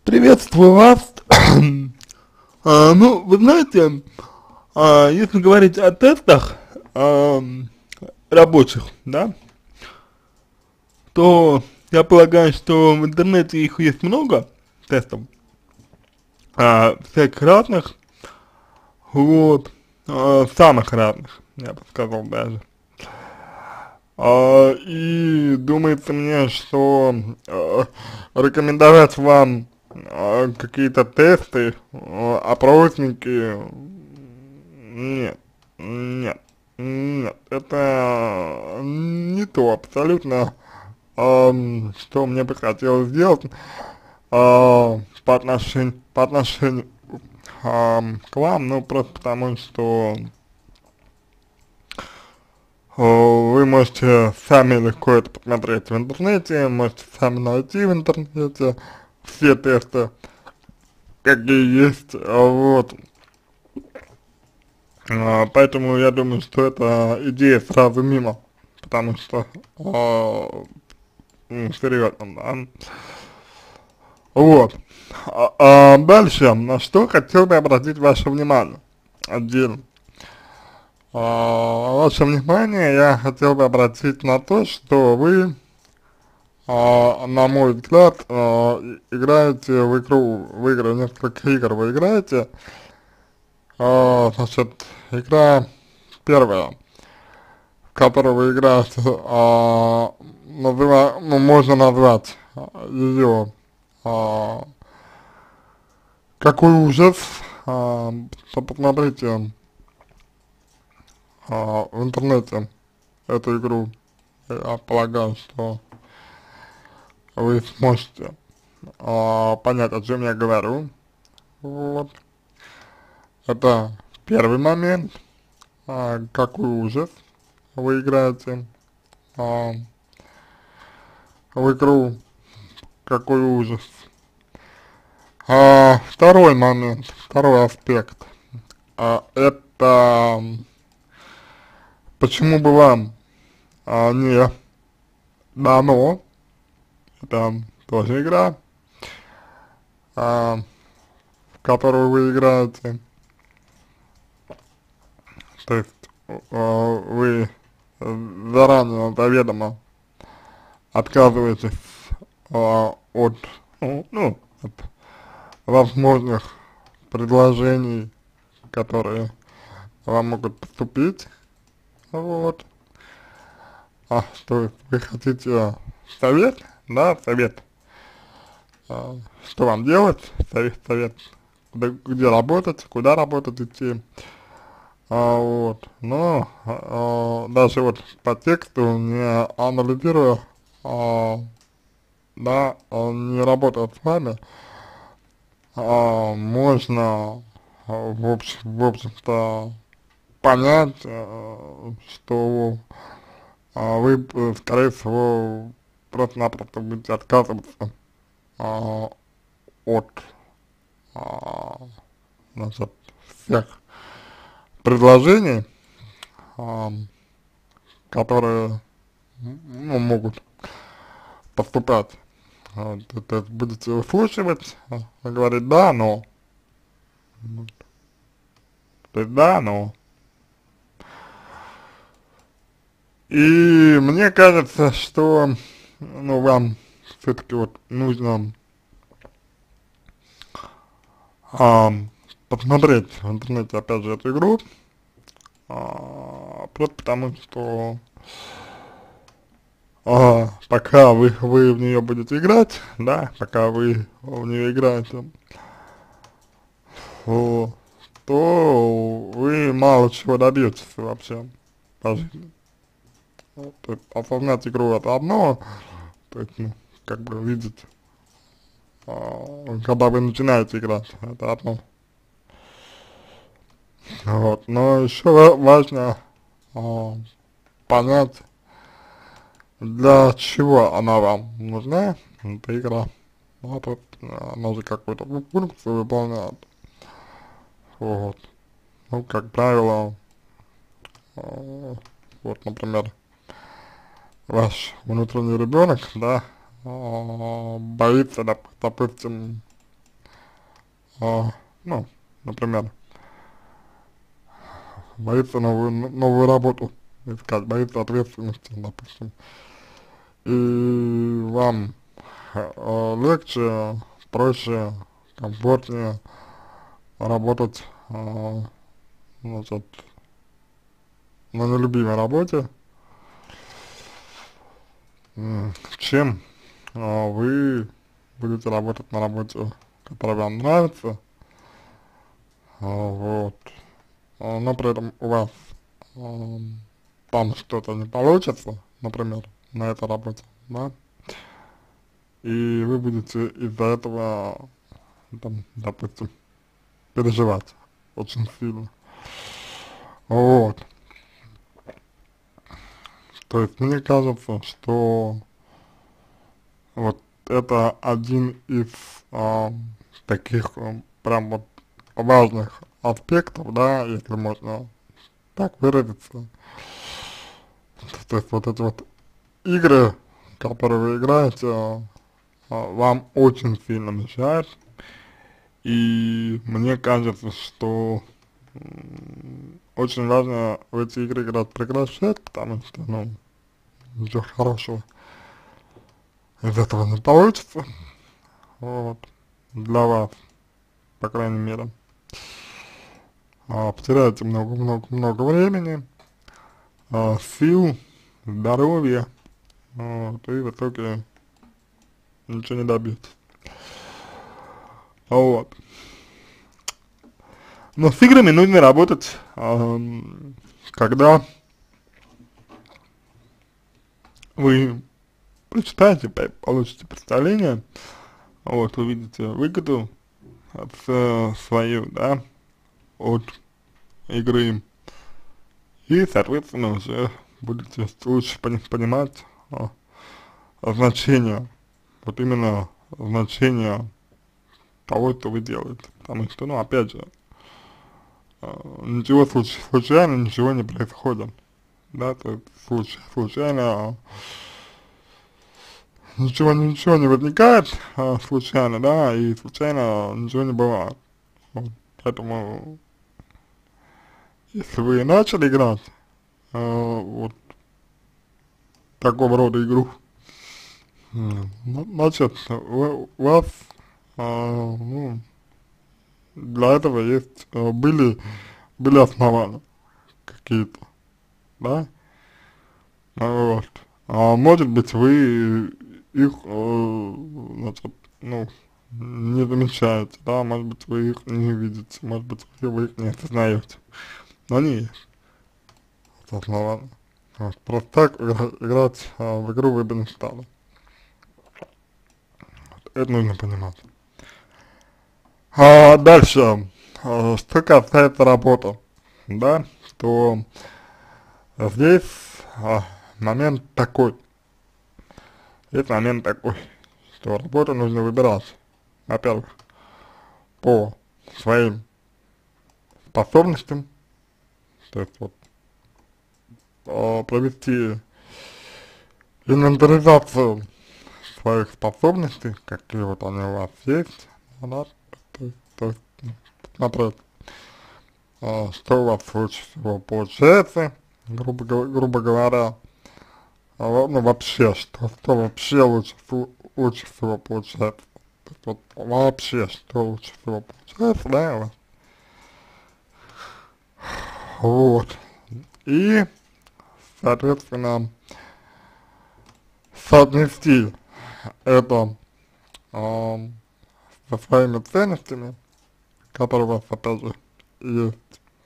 Приветствую вас. Ну, вы знаете, если говорить о тестах рабочих, да, то я полагаю, что в интернете их есть много, тестов, всяких разных, вот, самых разных, я бы сказал даже. И думается мне, что рекомендовать вам какие-то тесты, опросники, нет, нет, нет, это не то абсолютно, что мне бы хотелось сделать по отношению к вам, ну просто потому что вы можете сами легко это посмотреть в интернете, можете сами найти в интернете все тесты, какие есть, вот. Поэтому я думаю, что эта идея сразу мимо, потому что, ну, серьезно, да. Вот. Дальше, на что хотел бы обратить ваше внимание отдельно. Ваше внимание я хотел бы обратить на то, что вы, на мой взгляд, играете в игры, несколько игр вы играете. Значит, игра первая, в которой вы играете, ну, можно назвать ее «Какой ужас», посмотрите в интернете эту игру, я полагаю, что вы сможете понять, о чем я говорю. Вот. Это первый момент. Какой ужас вы играете в игру, какой ужас. Второй момент, второй аспект, это почему бы вам не дано, это тоже игра, в которую вы играете, то есть вы заранее заведомо отказываетесь от, ну, от возможных предложений, которые вам могут поступить, вот. Что вы хотите совет, да, совет, что вам делать, совет, где работать, куда работать идти, вот, но даже вот по тексту, не анализируя, да, не работая с вами, можно, в общем-то, понять, что вы, скорее всего, просто-напросто будете отказываться от, значит, всех предложений, которые, ну, могут поступать. То есть будете выслушивать, говорить «да, но», вот. То есть «да, но». И мне кажется, что, ну, вам все-таки вот нужно посмотреть в интернете, опять же, эту игру, просто потому что пока вы в нее будете играть, да, пока вы в нее играете, то вы мало чего добьетесь вообще по жизни. То есть осознать игру это одно, то есть, ну, как бы видеть, когда вы начинаете играть, это одно. Вот, но еще важно понять, для чего она вам нужна, эта игра. Вот, она же какую-то функцию выполняет. Вот. Ну, как правило, вот, например, ваш внутренний ребенок, да, боится, допустим, а, ну, например, боится новую работу искать, боится ответственности, допустим, и вам легче, проще, комфортнее работать, значит, на нелюбимой работе, чем вы будете работать на работе, которая вам нравится, вот, но при этом у вас там что-то не получится, например, на этой работе, да, и вы будете из-за этого, там, допустим, переживать очень сильно, вот, то есть мне кажется, что вот это один из таких прям вот важных аспектов, да, если можно так выразиться. То есть вот эти вот игры, которые вы играете, вам очень сильно мешают. И мне кажется, что очень важно в эти игры играть прекращать, потому что, ну, ничего хорошего из этого не получится, вот, для вас, по крайней мере. Потеряете много времени, сил, здоровья, вот, и в итоге ничего не добьетесь. Вот. Но с играми нужно работать, когда вы прочитаете, получите представление, вот, увидите выгоду свою, да, от игры, и, соответственно, уже будете лучше понимать значение, вот именно значение того, что вы делаете. Потому что, ну, опять же, ничего случайно, ничего не происходит, да, то есть случайно, ничего не возникает случайно, да, и случайно ничего не бывает. Вот. Поэтому, если вы начали играть, вот такого рода игру, значит, у вас, ну, для этого есть, были основания какие-то, да, вот. Может быть, вы их, значит, ну, не замечаете, да, может быть, вы их не видите, может быть, вы их не осознаете, но они есть, это основания. Вот. Просто так играть в игру вы бы не стали. Это нужно понимать. Дальше, что касается работы, да, то здесь момент такой, есть момент такой, что работу нужно выбирать, во-первых, по своим способностям, то есть вот провести инвентаризацию своих способностей, какие вот они у вас есть, да, то есть посмотреть, что у вас лучше всего получается, грубо говоря, ну вообще, что вообще лучше всего получается. То есть вот вообще, что лучше всего получается, да, у вас. Вот. И, соответственно, соотнести это со своими ценностями, которые у вас, опять же, есть.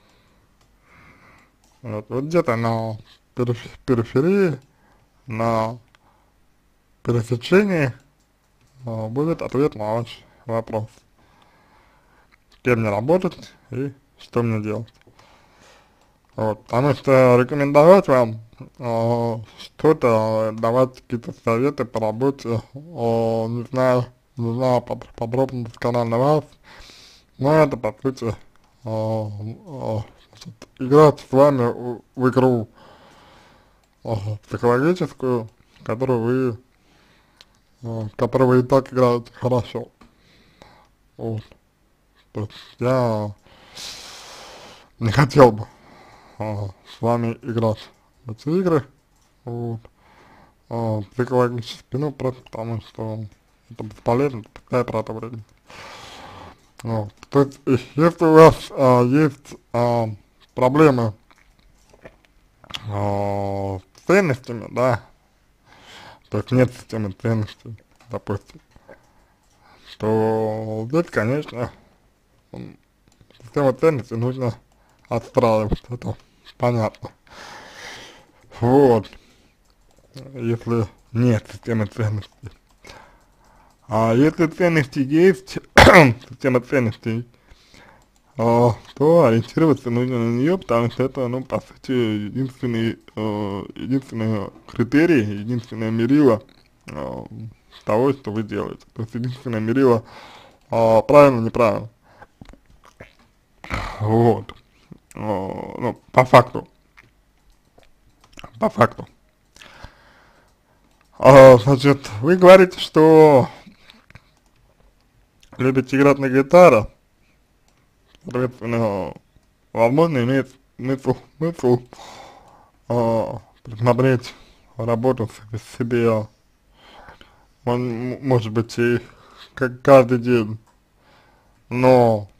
Вот где-то на периферии, на пересечении будет ответ на ваш вопрос. Кем мне работать и что мне делать. Вот, потому что рекомендовать вам что-то, давать какие-то советы по работе, не знаю подробно, досконально вас, но это, по сути, значит, играть с вами в игру психологическую, которую вы и так играете хорошо. Вот. То есть я не хотел бы с вами играть в эти игры, вот, психологически, ну, просто потому что это бесполезно, пускай про это время. Вот. То есть, если у вас есть проблемы с ценностями, да, то есть нет системы ценностей, допустим, то здесь, конечно, систему ценностей нужно отстраивать, это понятно. Вот, если нет системы ценностей. А если ценности есть, система ценностей, то ориентироваться нужно на нее, потому что это, ну, по сути, единственный критерий, единственное мерило того, что вы делаете. То есть единственное мерило правильно, неправильно. Вот. Ну, по факту. По факту. Значит, вы говорите, что любите играть на гитаре, соответственно, возможно, имеет смысл присмотреть работу себе, может быть, и как каждый день, но,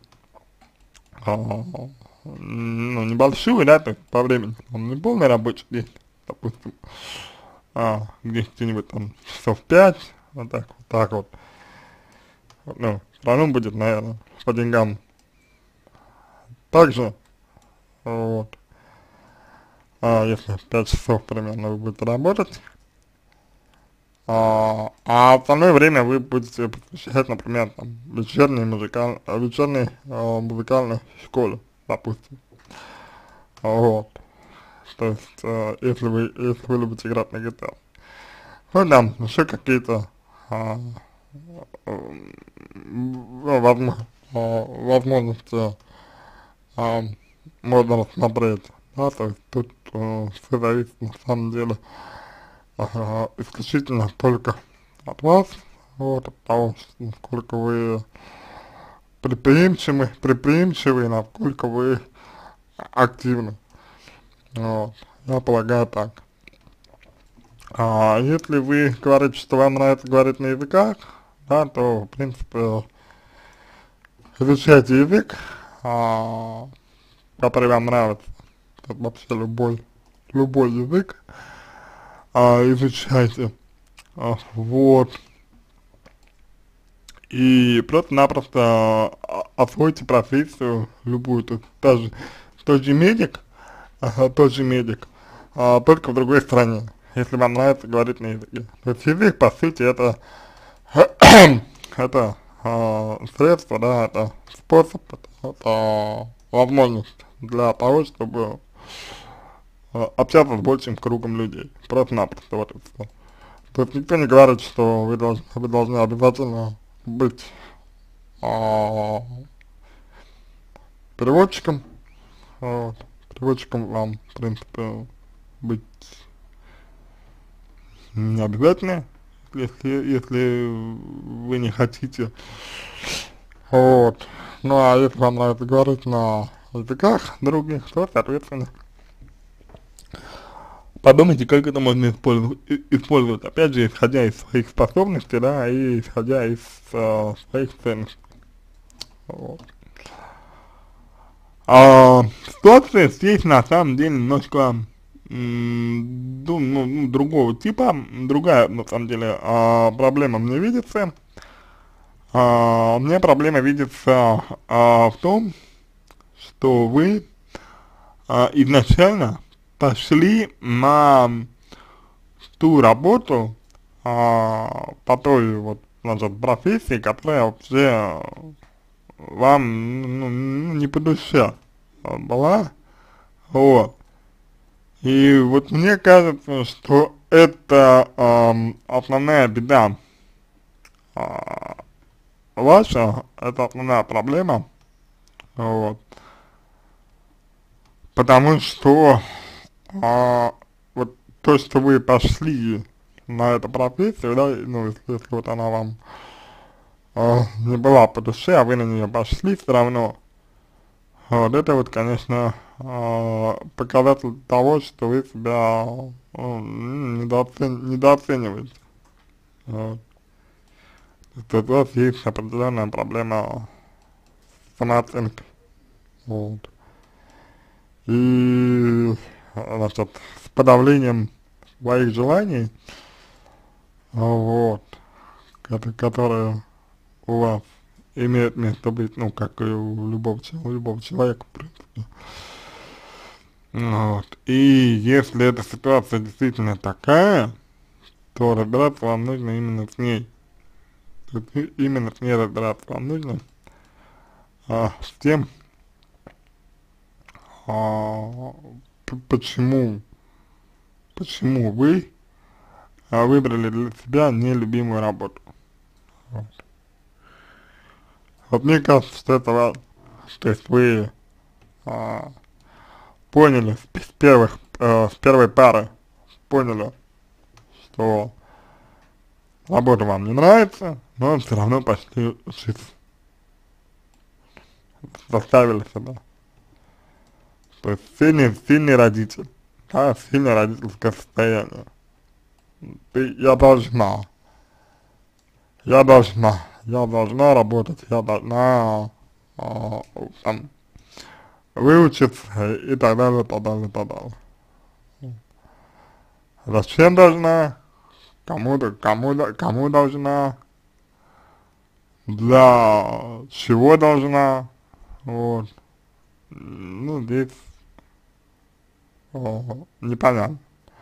ну, небольшую, да, то есть по времени, не полный рабочий день, допустим, где-нибудь там часов 5, вот так вот, ну, все равно будет, наверное, по деньгам также, вот, если 5 часов примерно вы будете работать, а остальное время вы будете посвящать, например, там, вечерней музыкальной школе, допустим, вот, то есть, если вы любите играть на гитаре. Ну, там, еще какие-то, ну, возможности, можно рассмотреть, да, то есть тут все зависит на самом деле исключительно только от вас, вот, от того, насколько вы предприимчивы, насколько вы активны, вот, я полагаю так. Если вы говорите, что вам нравится говорить на языках, да, то, в принципе, изучайте язык, который вам нравится, это вообще любой язык, изучайте, вот, и просто-напросто освойте профессию любую, то есть даже тот же медик, только в другой стране, если вам нравится говорить на языке. То есть язык, по сути, это, это средство, да, это способ, это возможность для того, чтобы общаться с большим кругом людей, просто-напросто, вот и все. То есть никто не говорит, что вы должны обязательно быть а, переводчиком, вот. Переводчиком вам, в принципе, быть не обязательно, если вы не хотите, вот. Ну, а если вам нравится говорить на языках других, то, соответственно, подумайте, как это можно использовать, опять же, исходя из своих способностей, да, и исходя из своих ценностей, вот. Ситуация здесь на самом деле немножко другого типа, другая на самом деле проблема мне видится. Мне проблема видится в том, что вы изначально пошли на ту работу по той вот, значит, профессии, которая вообще вам не по душе была, вот. И вот мне кажется, что это основная беда ваша, это основная проблема, вот. Потому что вот то, что вы пошли на эту профессию, да, ну, если вот она вам не была по душе, а вы на нее пошли все равно, вот это вот, конечно, показатель того, что вы себя недооцениваете. Вот. То есть у вас есть определенная проблема с самооценкой. Вот. И, значит, с подавлением своих желаний, вот, которые у вас имеют место быть, ну, как и у любого человека, в принципе. Вот. И если эта ситуация действительно такая, то разбираться вам нужно именно с ней. То есть именно с ней разбираться вам нужно, с тем, а, почему вы выбрали для себя нелюбимую работу. Вот. Вот мне кажется, что это важно. То есть вы а, поняли с первой пары, поняли, что работа вам не нравится, но все равно пошли учиться, заставили себя. То есть сильный родитель, да, сильное родительское состояние. Я я должна работать, я должна там, выучиться и так далее, так далее, так далее. Зачем должна, кому должна, для чего должна, вот, ну, здесь непонятно.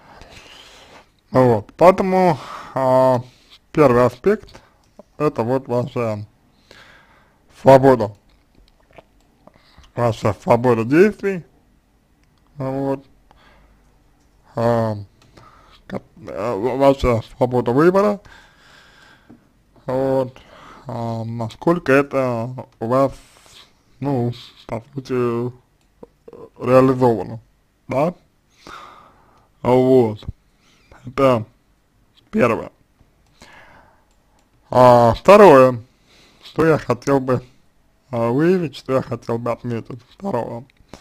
Вот, поэтому первый аспект это вот свобода, ваша свобода действий, вот, ваша свобода выбора, вот, насколько это у вас, ну, по сути, реализовано, да, вот, это первое. Второе, что я хотел бы выявить, что я хотел бы отметить, второе,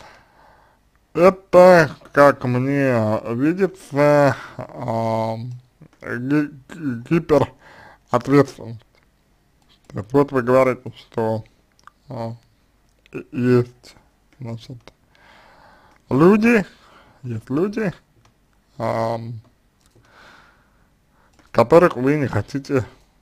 это, как мне видится, гиперответственность. То есть вот вы говорите, что есть, значит, люди, а, которых вы не хотите,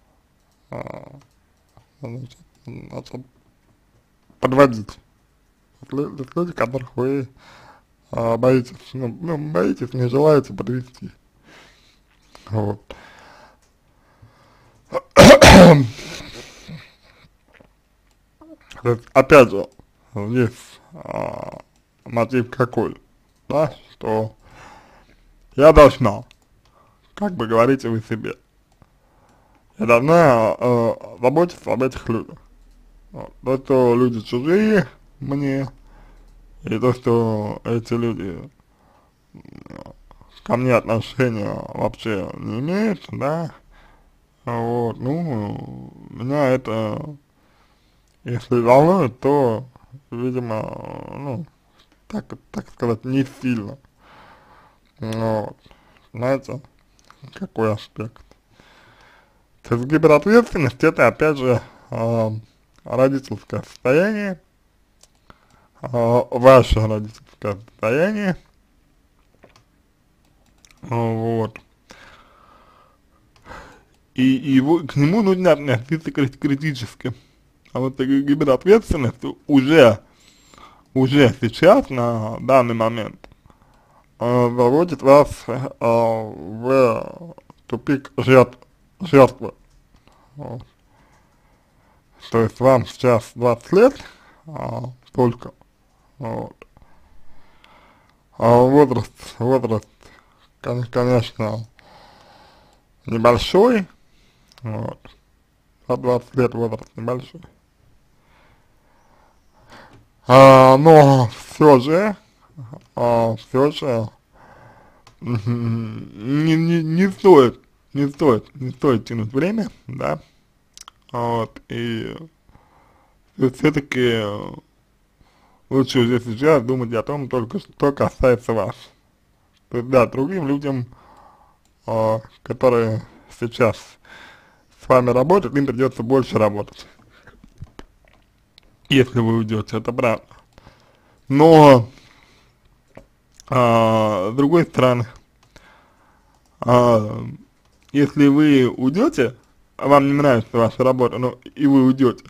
значит, подводить. Это люди, которых вы боитесь, боитесь, не желаете подвести. Вот. То есть, опять же, здесь мотив какой, да, что я должна, как бы говорите вы себе, я должна заботиться об этих людях. Вот. То, что люди чужие мне, и то, что эти люди ко мне отношения вообще не имеют, да, вот, ну, меня это, если волнует, то, видимо, ну, так сказать, не сильно, вот, знаете, какой аспект. То есть гиперответственность это, опять же, родительское состояние, ваше родительское состояние, вот, и к нему нужно относиться критически. А вот гиперответственность уже сейчас, на данный момент, заводит вас в тупик жертвы. Вот. То есть вам сейчас 20 лет только, вот. Возраст, конечно, небольшой, вот. За 20 лет возраст небольшой. Но все же не стоит тянуть время, да, вот, и все-таки лучше здесь сейчас думать о том, только что касается вас. То есть, да, другим людям, которые сейчас с вами работают, им придется больше работать, если вы уйдете, это правда. Но, с другой стороны, а, если вы уйдете, а вам не нравится ваша работа, но и вы уйдете,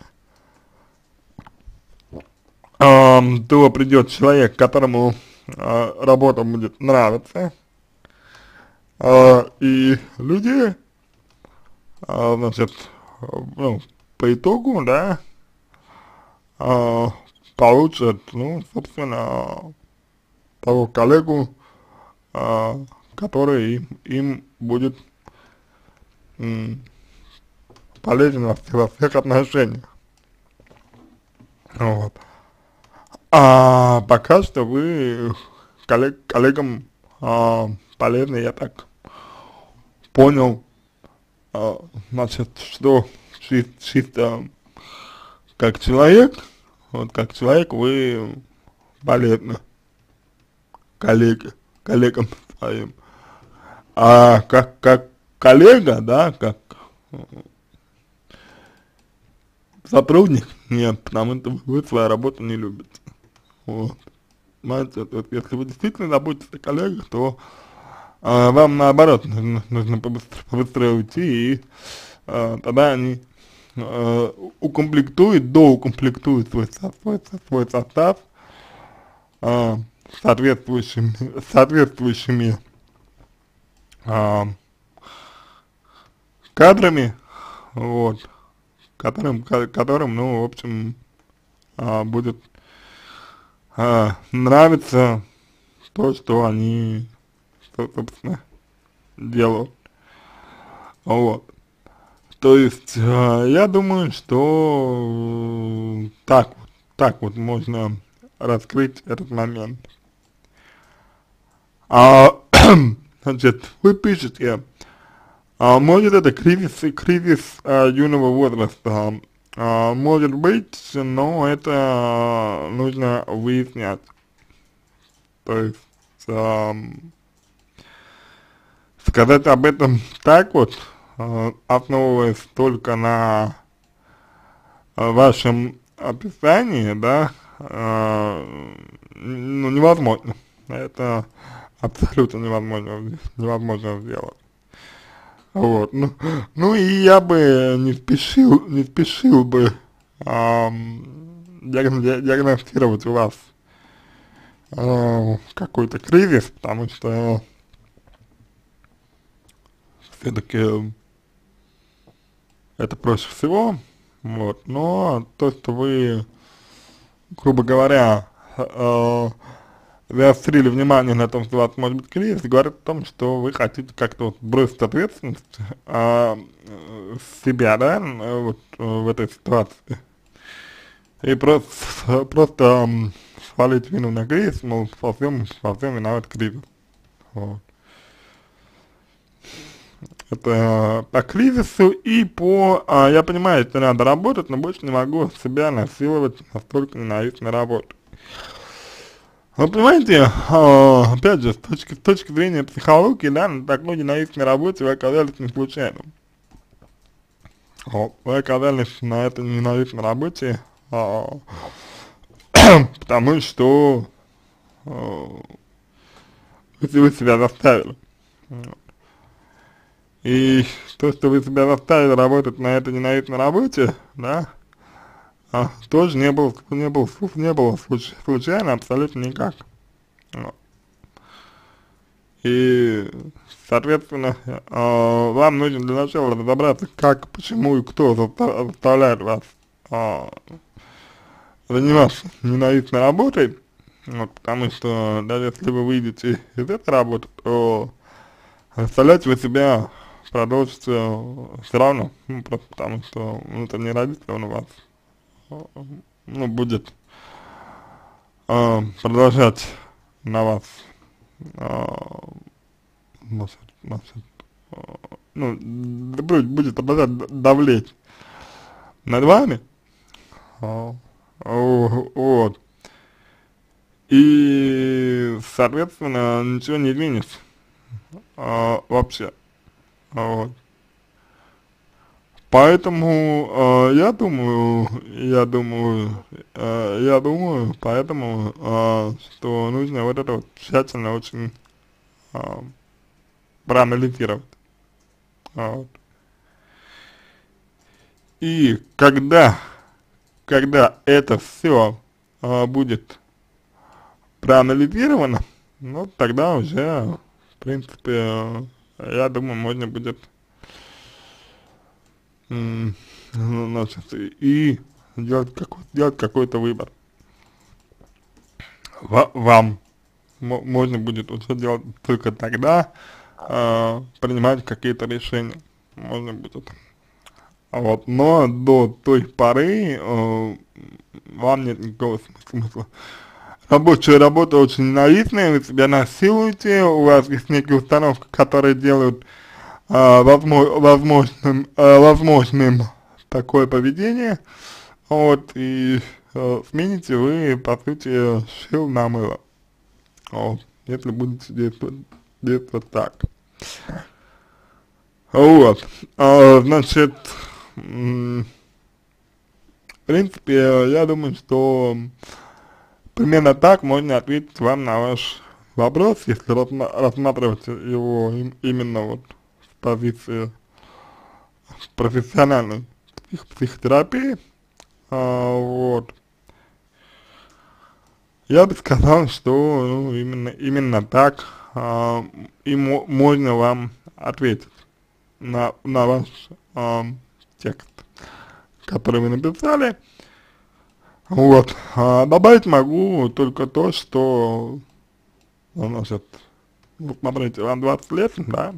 то придет человек, которому работа будет нравиться, и люди, значит, ну, по итогу, да, а, получат, ну, собственно, того коллегу, а, который им будет полезен во всех отношениях. Вот. А пока что вы коллегам полезны, я так понял, значит, что чисто как человек, вот как человек вы полезны коллегам своим. А как коллега, да, как сотрудник, нет, потому что вы свою работу не любите. Вот. Понимаете, вот если вы действительно заботитесь о коллегах, то вам наоборот нужно побыстрее уйти, и тогда они доукомплектуют свой состав соответствующими кадрами, вот, которым, ну, в общем, будет нравится то, что они, собственно, делают. Вот. То есть, я думаю, что так вот можно раскрыть этот момент. Значит, вы пишете, может это кризис юного возраста, может быть, но это нужно выяснять. То есть, сказать об этом так вот, основываясь только на вашем описании, да, ну, невозможно. Это абсолютно невозможно сделать. Вот, ну и я бы не спешил бы диагностировать у вас какой-то кризис, потому что все-таки это проще всего, вот, но то, что вы, грубо говоря, заострили внимание на том, что у вас может быть кризис, говорит о том, что вы хотите как-то вот бросить ответственность с себя, да, вот в этой ситуации, и просто свалить вину на кризис, мол, во всем виноват кризис, вот. Это по кризису и я понимаю, что надо работать, но больше не могу себя насиловать настолько ненавистной работой. Вы понимаете, опять же, с точки зрения психологии, да, на такой ненавистной работе вы оказались не случайно. Вот, вы оказались на этой ненавистной работе, потому что вы себя заставили. И то, что вы себя заставили работать на этой ненавистной работе, да, тоже не было случайно абсолютно никак. Вот. И, соответственно, вам нужно для начала разобраться, как, почему и кто заставляет вас заниматься ненавистной работой, вот, потому что даже если вы выйдете из этой работы, то заставлять вы себя продолжить все равно, ну, просто потому что внутренний родитель, он у вас, ну, будет продолжать на вас, значит, ну, будет продолжать давлеть, над вами, вот, и, соответственно, ничего не изменится, вообще, вот. Поэтому я думаю, поэтому, что нужно вот это вот тщательно очень а, проанализировать. Вот. И когда это все будет проанализировано, ну, тогда уже, в принципе, я думаю, можно будет, значит, и делать какой-то выбор. Вам можно будет уже делать только тогда, принимать какие-то решения. Можно будет. Вот, но до той поры вам нет никакого смысла. Рабочая работа очень ненавистная, вы себя насилуете, у вас есть некие установки, которые делают возможным такое поведение, вот, и смените вы, по сути, шил на мыло, вот, если будете действовать так. Вот, значит, в принципе, я думаю, что примерно так можно ответить вам на ваш вопрос, если рассматривать его именно вот с позиции профессиональной психотерапии. Вот. Я бы сказал, что ну, именно так и можно вам ответить на ваш текст, который вы написали. Вот. Добавить могу только то, что, значит, ну, смотрите, вам 20 лет, да?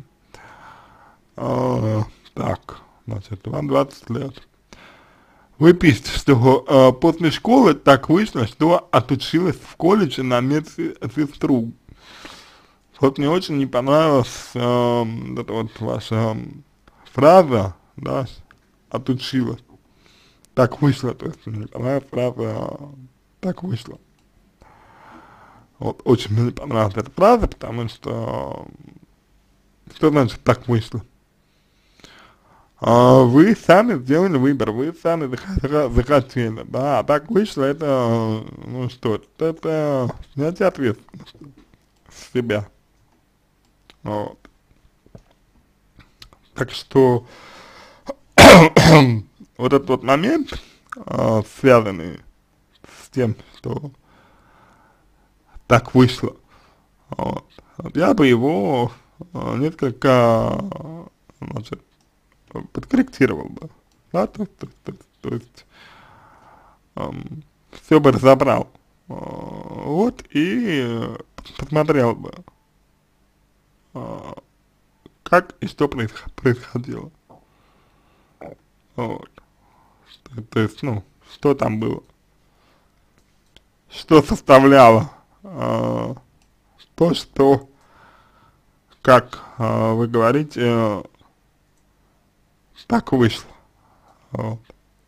Так, значит, вам 20 лет. Вы пишете, что после школы так вышло, что отучилась в колледже на медсестру. Вот мне очень не понравилась эта вот ваша фраза, да, отучилась. Так вышло, то есть мне не понравилась фраза так вышло. Вот очень мне не понравилась эта фраза, потому что значит так вышло? Вы сами сделали выбор, вы сами захотели, да, а так вышло, это, ну что, это снятие ответственности с себя, вот. Так что вот этот вот момент, связанный с тем, что так вышло, вот я бы его несколько, значит, подкорректировал бы, да, то есть все бы разобрал, вот, и посмотрел бы, как и что происходило, вот, то есть, ну, что там было, что составляло то, что, как вы говорите, так вышло, вот.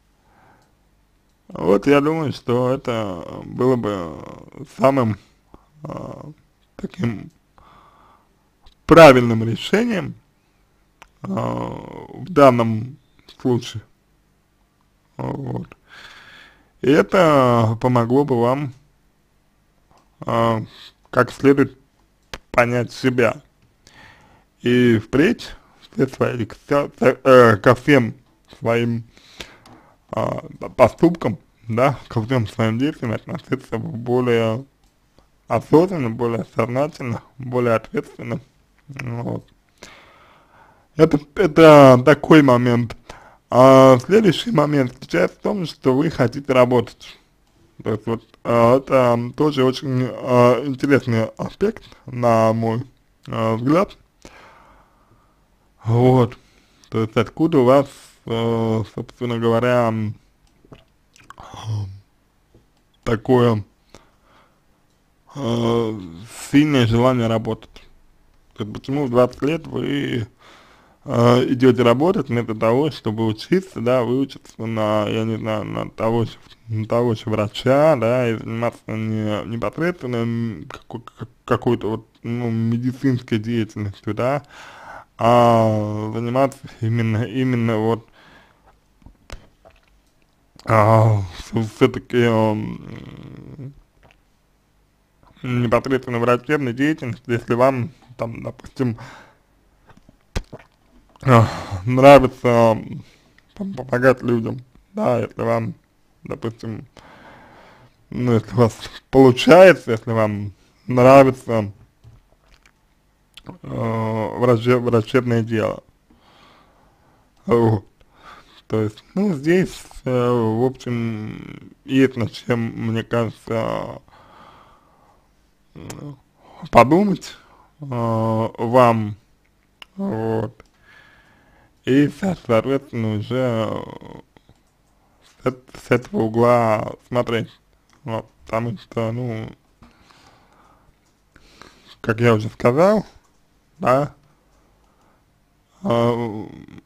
Вот я думаю, что это было бы самым таким правильным решением в данном случае, вот. И это помогло бы вам как следует понять себя и впредь ко всем своим поступкам, да, ко всем своим действиям относиться более осознанно, более сознательно, более ответственно, вот. Это такой момент. Следующий момент заключается в том, что вы хотите работать. То есть вот это тоже очень интересный аспект, на мой взгляд. Вот. То есть откуда у вас, собственно говоря, такое сильное желание работать. То есть почему в 20 лет вы идете работать вместо того, чтобы учиться, да, выучиться на, я не знаю, на того же врача, да, и заниматься не непосредственно какой-то вот, ну, медицинской деятельностью, да, а заниматься именно вот, все-таки непосредственно врачебной деятельностью, если вам, там, допустим, нравится помогать людям, да, если вам, допустим, ну, если у вас получается, если вам нравится врачебное дело, вот. То есть, ну, здесь, в общем, есть над чем, мне кажется, подумать вам, вот, и, соответственно, уже с этого угла смотреть, вот, потому что, ну, как я уже сказал, да, э,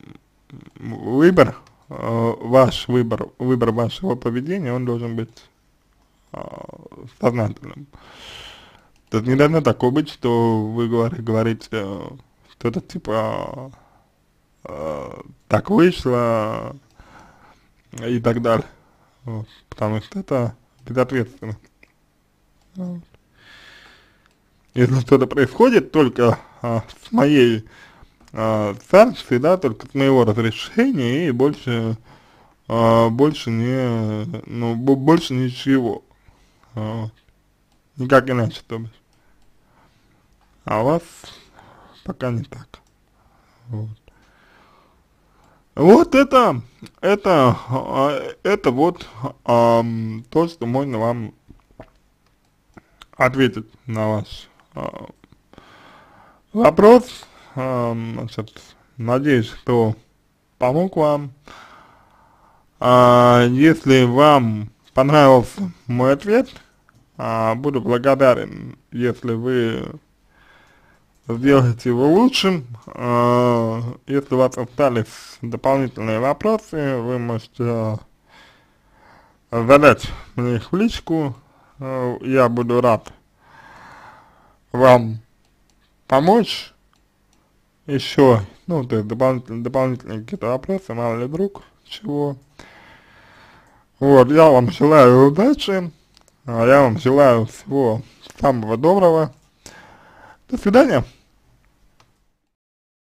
выбор вашего поведения, он должен быть сознательным. То есть не должно такое быть, что вы говорите что-то типа так вышло и так далее. Вот, потому что это безответственно. Вот. Если что-то происходит только с моей санкции, да, только с моего разрешения и больше не, ну, больше ничего. Вот. Никак иначе, то бишь. А у вас пока не так. Вот. Вот это вот то, что можно вам ответить на ваш вопрос. Значит, надеюсь, что помог вам. Если вам понравился мой ответ, буду благодарен, если вы сделаете его лучшим. Если у вас остались дополнительные вопросы, вы можете задать мне их в личку. Я буду рад вам помочь. Еще, ну, то есть дополнительные какие-то вопросы, мало ли вдруг чего. Вот, я вам желаю удачи, я вам желаю всего самого доброго. До свидания.